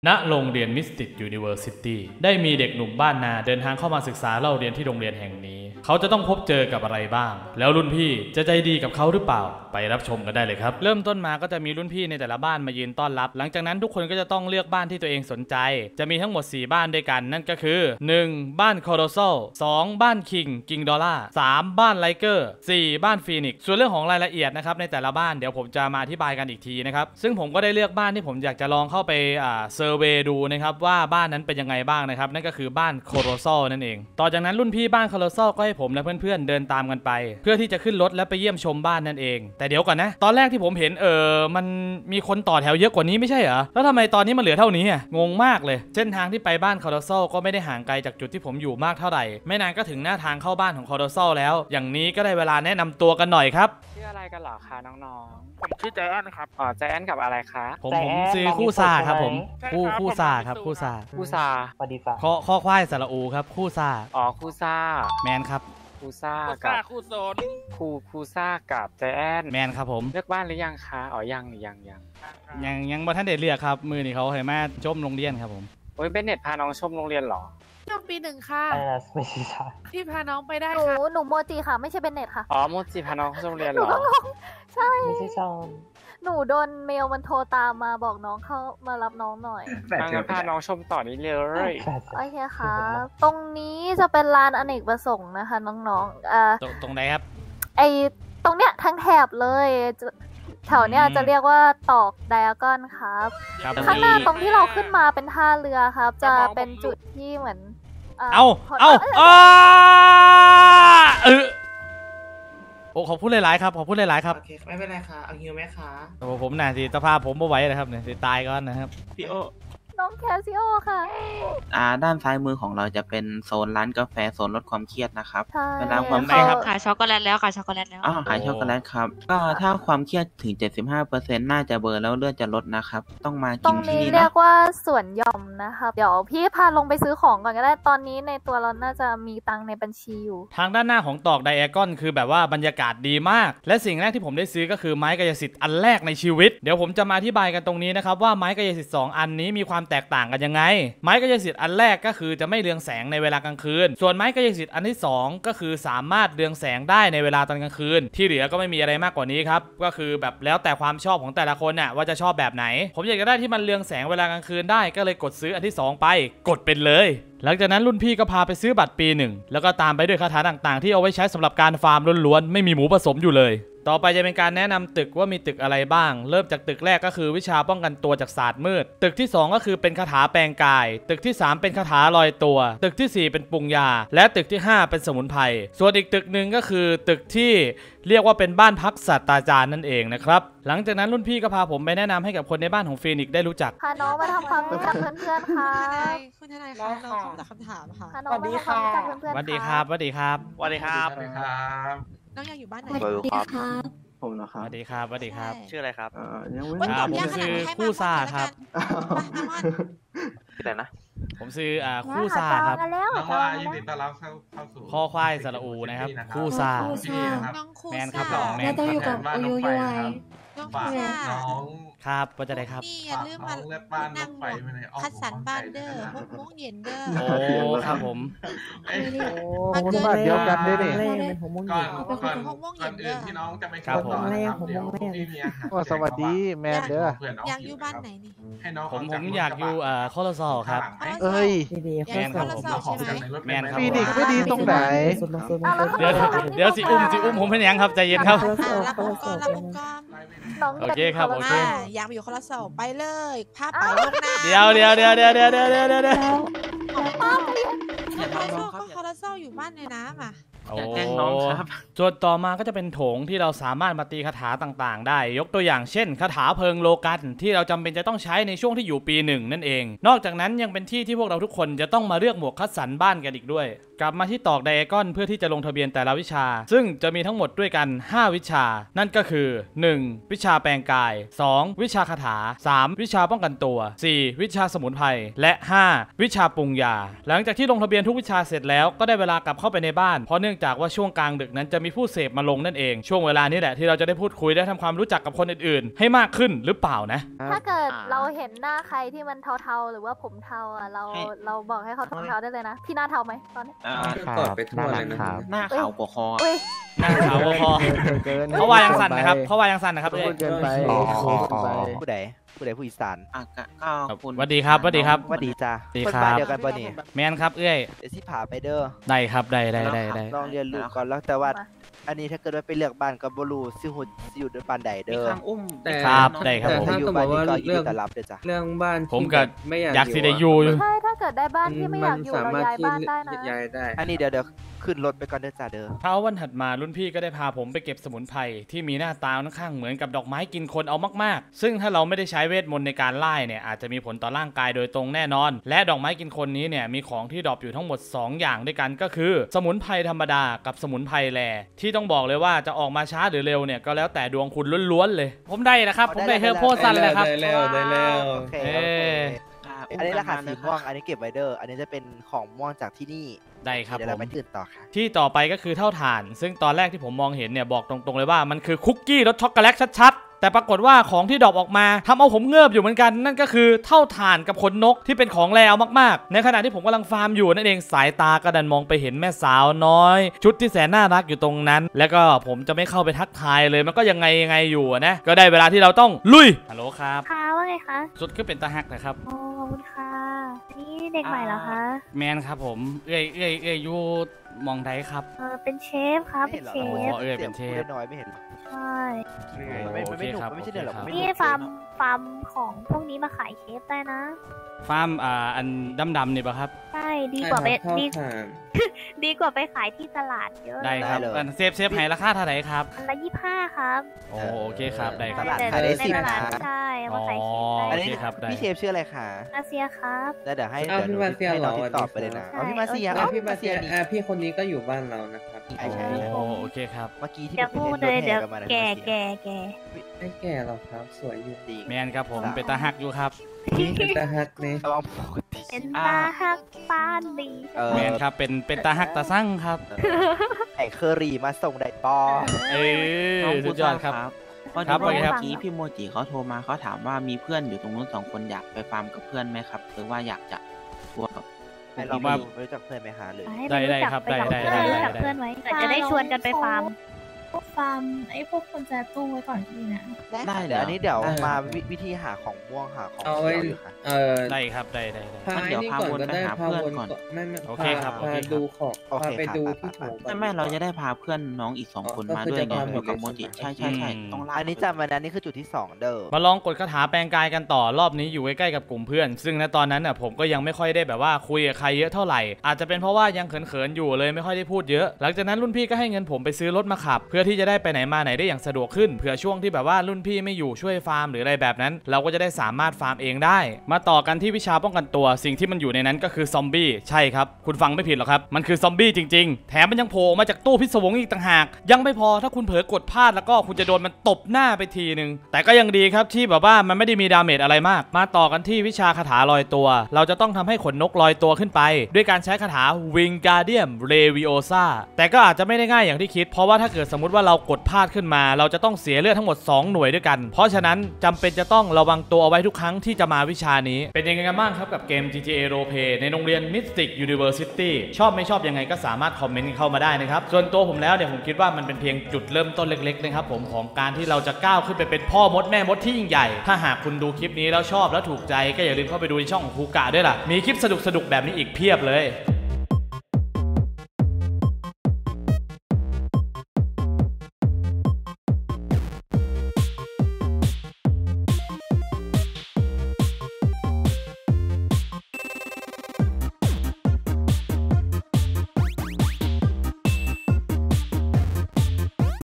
ณโรงเรียนมิสติกยูนิเวอร์ซิตี้ได้มีเด็กหนุ่มบ้านนาเดินทางเข้ามาศึกษาเล่าเรียนที่โรงเรียนแห่งนี้เขาจะต้องพบเจอกับอะไรบ้างแล้วรุ่นพี่จะใจดีกับเขาหรือเปล่าไปรับชมกันได้เลยครับเริ่มต้นมาก็จะมีรุ่นพี่ในแต่ละบ้านมายืนต้อนรับหลังจากนั้นทุกคนก็จะต้องเลือกบ้านที่ตัวเองสนใจจะมีทั้งหมด4บ้านด้วยกันนั่นก็คือ 1. บ้านโคโรโซ 2. บ้านคิงดอลล่า 3. บ้านไลเกอร์ 4. บ้านฟีนิกซ์ส่วนเรื่องของรายละเอียดนะครับในแต่ละบ้านเดี๋ยวผมจะมาอธิบายกันอีกทีนะครับซึ่งผมก็ได้เลือกบ้านที่ผมอยากจะลองเข้าไปเซอร์เวย์ดูนะครับว่าบ้านนั้นเป็นยังไงบ้างนะครับนั่นก็คือบ้านโคโรโซนั่นเองต่อจากนั้นรุ่นพี่บ้านโคโรโซก็ให้ผมและเพื่อนๆเดินตามกันไปเพื่อที่จะขึ้นรถและไปเยี่ยมชมบ้านนั่นเองแต่เดี๋ยวก่อนนะตอนแรกที่ผมเห็นมันมีคนต่อแถวเยอะกว่านี้ไม่ใช่เหรอแล้วทำไมตอนนี้มันเหลือเท่านี้งงมากเลยเส้นทางที่ไปบ้านโคโรโซก็ไม่ได้ห่างไกลจากจุดที่ผมอยู่มากเท่าไหร่ไม่นานก็ถึงหน้าทางเข้าบ้านของโคโรโซแล้วอย่างนี้ก็ได้เวลาแนะนำตัวกันหน่อยครับชื่ออะไรกันเหรอคะน้องๆผมชื่อใจแอนครับใจแอนกับอะไรคะผมซื้อคู่ซาครับผมคู่ซาครับคู่ซาสวัสดีค่ะข้อควายสระอูครับคู่ซาคู่ซาแมนครับคู่ซากับคู่โซนคู่ซากับใจแอนแมนครับผมเลือกบ้านหรือยังคะยังบ่ท่านเด็ดเรียกครับมือนี่เขาให้มาชมโรงเรียนครับผมโอ้ยเป็นเน็ตพาน้องชมโรงเรียนหรอจบปี 1ค่ะไม่ใช่พี่พาน้องไปได้ค่ะหนูโมจิค่ะไม่ใช่เป็นเน็ตค่ะโมจิพาน้องเข้าโรงเรียนหรอใช่ไม่ใช่ชอนหนูโดนเมลมันโทรตามมาบอกน้องเข้ามารับน้องหน่อยงั้นพาน้องชมต่อนี้เลยโอเคค่ะตรงนี้จะเป็นลานอเนกประสงค์นะคะน้องๆตรงไหนครับตรงเนี้ยทั้งแถบเลยแถวเนี้ยจะเรียกว่าตอกไดอะกอนครับข้างหน้าตรงที่เราขึ้นมาเป็นท่าเรือครับจะเป็นจุดที่เหมือนโอ้ขอบคุณหลายๆครับขอบคุณหลายๆครับโอเคไม่เป็นไรค่ะเอาฮิวไหมคะผมน่ะสิสภาพผมไม่ไหวนะครับเนี่ยตายก่อนนะครับพี่โอน้องแคสซิโอค่ะด้านซ้ายมือของเราจะเป็นโซนร้านกาแฟโซนลดความเครียดนะครับเวลาความเครียดขายช็อกโกแลตแล้วขายช็อกโกแลตแล้วขายช็อกโกแลตครับก็ถ้าความเครียดถึง 75% น่าจะเบอร์แล้วเลือดจะลดนะครับต้องมากินที่นี่นะเรียกว่าสวนหย่อมนะครับเดี๋ยวพี่พาลงไปซื้อของก่อนก็ได้ตอนนี้ในตัวเราน่าจะมีตังในบัญชีอยู่ทางด้านหน้าของตอกไดอะกอนคือแบบว่าบรรยากาศดีมากและสิ่งแรกที่ผมได้ซื้อก็คือไม้กายสิทธิ์อันแรกในชีวิตเดี๋ยวผมจะมาอธิบายกันตรงนี้นะครับว่าไม้กายสิทธิ์2อันนี้มีความแตกต่างกันยังไงไม้กายสิทธิ์อันแรกก็คือจะไม่เรืองแสงในเวลากลางคืนส่วนไม้กายสิทธิ์อันที่2ก็คือสามารถเรืองแสงได้ในเวลาตอนกลางคืนที่เหลือก็ไม่มีอะไรมากกว่านี้ครับก็คือแบบแล้วแต่ความชอบของแต่ละคนน่ะว่าจะชอบแบบไหนผมอยากจะได้ที่มันเรืองแสงเวลากลางคืนได้ก็เลยกดซื้ออันที่2ไปกดเป็นเลยหลังจากนั้นรุ่นพี่ก็พาไปซื้อบัตรปี1แล้วก็ตามไปด้วยคาถาต่างๆที่เอาไว้ใช้สำหรับการฟาร์มล้วนๆไม่มีหมูผสมอยู่เลยต่อไปจะเป็นการแนะนำตึกว่ามีตึกอะไรบ้างเริ่มจากตึกแรกก็คือวิชาป้องกันตัวจากศาสตร์มืดตึกที่2ก็คือเป็นคาถาแปลงกายตึกที่3เป็นคาถาลอยตัวตึกที่4เป็นปรุงยาและตึกที่5เป็นสมุนไพรส่วนอีกตึกหนึ่งก็คือตึกที่เรียกว่าเป็นบ้านพักศาสตราจารย์นั่นเองนะครับหลังจากนั้นรุ่นพี่ก็พาผมไปแนะนำให้กับคนในบ้านของฟีนิกซ์ได้รู้จักพาน้องมาทำความรู้จักเพื่อนๆค่ะคุณทนายคะเราคำถามคำถามค่ะสวัสดีค่ะสวัสดีครับสวัสดีครับสวัสดีครับน้องอยากอยู่บ้านไหนสวัสดีค่ะผมนะครับสวัสดีครับสวัสดีครับชื่ออะไรครับผมซื้อคู่ซาครับชื่ออะไรนะผมซื้อคู่ซาครับน้องว่ายินดีต้อนรับเข้าสู่ข้อควายสระอูนะครับคู่ซาแมนครับน้องแมนต้องอยู่กับอูยูยูไอน้องครับว่าจะได้ครับอย่าลืมมานั่งคัดสรรบ้านเด้อม่วงเย็นเด้อโอ้ครับผมมาเกินเดียวกันด้วยนี่ก่อนอื่นที่น้องจะไปครับผมเดี๋ยวพี่มีอาหารสวัสดีแมนเด้ออยากอยู่บ้านไหนนี่ให้น้องผมอยากอยู่โคโลซอครับเอ้ยแมนครับผมแมนครับฟีนิกซ์ไม่ดีตรงไหนเดี๋ยวสิอุ้มผมเป็นยังครับใจเย็นครับโอเคครับโอเคอยากไปอยู่คอร์สไปเลยภาพไปลงหน้าเดี๋ยวคอร์สอยู่บ้านในน้ำอ่ะแกล้งน้องครับส่วนต่อมาก็จะเป็นโถงที่เราสามารถมาตีคาถาต่างๆได้ยกตัวอย่างเช่นคาถาเพลิงโลกันที่เราจำเป็นจะต้องใช้ในช่วงที่อยู่ปี1นั่นเองนอกจากนั้นยังเป็นที่ที่พวกเราทุกคนจะต้องมาเลือกหมวกคัดสรรบ้านกันอีกด้วยกลับมาที่ตอกไดอะกอนเพื่อที่จะลงทะเบียนแต่ละวิชาซึ่งจะมีทั้งหมดด้วยกัน5วิชานั่นก็คือ 1. วิชาแปลงกาย 2. วิชาคาถา 3. วิชาป้องกันตัว 4. วิชาสมุนไพรและ 5. วิชาปรุงยาหลังจากที่ลงทะเบียนทุกวิชาเสร็จแล้วก็ได้เวลากลับเข้าไปในบ้านเพราะเนื่องจากว่าช่วงกลางดึกนั้นจะมีผู้เสพมาลงนั่นเองช่วงเวลานี้แหละที่เราจะได้พูดคุยได้ทำความรู้จักกับคนอื่นๆให้มากขึ้นหรือเปล่านะถ้าเกิดเราเห็นหน้าใครที่มันเทาๆหรือว่าผมเทาอ่ะเราบอกให้เขาถอดเทาได้เลยนะพี่หน้าเทาไหมตอนนี้กอดไปทั่วเลยนะหน้าขาวกว่าคอหน้าขาวกว่าคอเขาวายังสั่นนะครับเขาวายังสั่นนะครับเกินไปผู้ใดผู้อีสานก็คุณสวัสดีครับสวัสดีครับสวัสดีจ้าคนบ้านเดียวกันป่ะนี่แมนครับเดี๋ยวสิพาไปเด้อได้ครับได้ลองเรียนรู้ก่อนแล้วแต่ว่าอันนี้ถ้าเกิดว่าไปเลือกบ้านกับบรูซิหุดอยู่ด้วยปานใดเด้อแต่ครับได้ครับผมอยู่บ้านนี้ก็ยินดีต้อนรับเด้อจ้ะเรื่องบ้านผมก็อยากสิได้อยู่ใช่ถ้าเกิดได้บ้านที่ไม่อยากอยู่เราย้ายบ้านได้นะย้ายได้อันนี้เดี๋ยวขึ้นรถไปก่อนเด้อจ้าเด้อเช้าวันถัดมารุ่นพี่ก็ได้พาผมไปเก็บสมุนไพรที่มีหน้าตาค่อนข้างเหมือนกับดอกไม้กินคนเอามากๆซึ่งถ้าเราไม่ได้ใช้เวทมนต์ในการไล่เนี่ยอาจจะมีผลต่อร่างกายโดยตรงแน่นอนและดอกไม้กินคนนี้เนี่ยมีของที่ดรอปอยู่ทั้งหมด2อย่างด้วยกันก็คือสมุนไพรธรรมดากับสมุนไพรแร่ที่ต้องบอกเลยว่าจะออกมาช้าหรือเร็วเนี่ยก็แล้วแต่ดวงคุณล้วนๆเลยผมได้นะครับผมได้เฮอร์โพซันเลยครับได้แล้วอันนี้ราคาสีม่วงอันนี้เก็บไว้เด้ออันนี้จะเป็นของม่วงจากที่นี่ได้ครับเดี๋ยวเราไปตื่นต่อค่ะที่ต่อไปก็คือเท่าฐานซึ่งตอนแรกที่ผมมองเห็นเนี่ยบอกตรงๆเลยว่ามันคือคุกกี้รสช็อกโกแลตชัดๆแต่ปรากฏว่าของที่ดรอปออกมาทำเอาผมเงือบอยู่เหมือนกันนั่นก็คือเท่าฐานกับขนนกที่เป็นของแรงมากๆในขณะที่ผมกำลังฟาร์มอยู่นั่นเองสายตากระดันมองไปเห็นแม่สาวน้อยชุดที่แสนน่ารักอยู่ตรงนั้นแล้วก็ผมจะไม่เข้าไปทักทายเลยมันก็ยังไงอยู่นะก็ได้เวลาที่เราต้องลุยฮัลโหลครับค่ะว่าไงคะสุดก็เป็นตาฮักนะครับโอ้ขอบคุณค่ะนี่เด็กใหม่เหรอคะแมนครับผมอยู่มองไดครับเป็นเชฟครับเป็นเชฟเป็นเชฟน้อยไม่เห็นใช่ไม่หนุกไม่ใช่เดือดหรอกนี่ฟาร์มของพวกนี้มาขายเชฟได้นะฟาร์มอันดำๆนี่ป่ะครับใช่ดีกว่าไปขายที่ตลาดเยอะได้ครับเซฟให้ราคาเท่าไหร่ครับอันละ25ครับโอเคครับได้ครับขายได้ 10นะใช่มาขายเชฟได้พี่เชฟชื่ออะไรคะมาเซียครับเดี๋ยวให้พี่มาเซียหรอตอบไปเลยนะพี่มาเซียพี่คนนี้ก็อยู่บ้านเรานะครับใช่โอเคครับเมื่อกี้ที่จะพูดเลยเดี๋ยวแก่ไม่แก่หรอกครับสวยอยู่ดีแมนครับผมเป็นตาฮักอยู่ครับเป็นตาฮักเนี่ยเป็นตาฮักปานดีแมนครับเป็นตาฮักตาสั่งครับไอเคอรี่มาส่งได้ปอสุดยอดครับครับเมื่อกี้พี่โมจิเขาโทรมาเขาถามว่ามีเพื่อนอยู่ตรงนู้น2 คนอยากไปฟาร์มกับเพื่อนไหมครับหรือว่าอยากจะทัวร์กับเรามารู้จักเพื่อนไหมคะหรือได้ครับได้รู้จักเพื่อนไว้จะได้ชวนกันไปฟาร์มพวกคนแจตู้ไว้ก่อนทีนะได้เดี๋ยวอันนี้เดี๋ยวมาวิธีหาของม่วงหาของเขียวอยู่ค่ะได้ครับได้เดี๋ยวพาวนไปหาเพื่อนก่อนโอเคครับพาดูของพาไปดูที่โถไม่เราจะได้พาเพื่อนน้องอีก2 คนมาด้วยอยู่กับโมจิใช่ต้องอันนี้จำไว้นะนี่คือจุดที่2เด้อมาลองกดคาถาแปลงกายกันต่อรอบนี้อยู่ใกล้ๆกับกลุ่มเพื่อนซึ่งณตอนนั้นน่ะผมก็ยังไม่ค่อยได้แบบว่าคุยกับใครเยอะเท่าไหร่อาจจะเป็นเพราะว่ายังเขินๆอยู่เลยไม่ค่อยได้พูดเยอะหลังจากนั้นรุ่นพี่ก็ให้เงินผมไปซื้อรถมาขับเพื่อที่จะได้ไปไหนมาไหนได้อย่างสะดวกขึ้นเผื่อช่วงที่แบบว่ารุ่นพี่ไม่อยู่ช่วยฟาร์มหรืออะไรแบบนั้นเราก็จะได้สามารถฟาร์มเองได้มาต่อกันที่วิชาป้องกันตัวสิ่งที่มันอยู่ในนั้นก็คือซอมบี้ใช่ครับคุณฟังไม่ผิดหรอกครับมันคือซอมบี้จริงๆแถมมันยังโผล่มาจากตู้พิศวงอีกต่างหากยังไม่พอถ้าคุณเผลอกดพลาดแล้วก็คุณจะโดนมันตบหน้าไปทีนึงแต่ก็ยังดีครับที่แบบว่ามันไม่ได้มีดาเมจอะไรมากมาต่อกันที่วิชาคาถาลอยตัวเราจะต้องทำให้ขนนกลอยตัวขึ้นไปด้วยการใช้คาถา Wingardium Leviosa แต่ก็อาจจะไม่ได้ง่ายอย่างที่คิดเพราะว่าถ้าเกิดสมมติว่าเรากดพลาดขึ้นมาเราจะต้องเสียเลือดทั้งหมด2 หน่วยด้วยกันเพราะฉะนั้นจำเป็นจะต้องระวังตัวเอาไว้ทุกครั้งที่จะมาวิชานี้เป็นยังไงกันบ้างครับกับเกม GTA Roleplay ในโรงเรียน Mystic University ชอบไม่ชอบยังไงก็สามารถคอมเมนต์เข้ามาได้นะครับส่วนตัวผมแล้วเนี่ยผมคิดว่ามันเป็นเพียงจุดเริ่มต้นเล็กๆนะครับผมของการที่เราจะก้าวขึ้นไปเป็นพ่อมดแม่มดที่ยิ่งใหญ่ถ้าหากคุณดูคลิปนี้แล้วชอบแล้วถูกใจก็อย่าลืมเข้าไปดูในช่องของคูกะด้วยล่ะมีคลิปสนุกๆแบบนี้อีกเพียบเลย